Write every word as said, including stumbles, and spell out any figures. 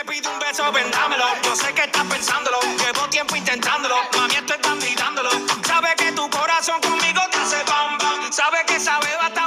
te pide un beso, vendámelo. Yo sé que estás pensándolo, llevo tiempo intentándolo. Mami, esto están gritándolo. Sabe que tu corazón conmigo te hace bam bam. Sabe que sabe bastante.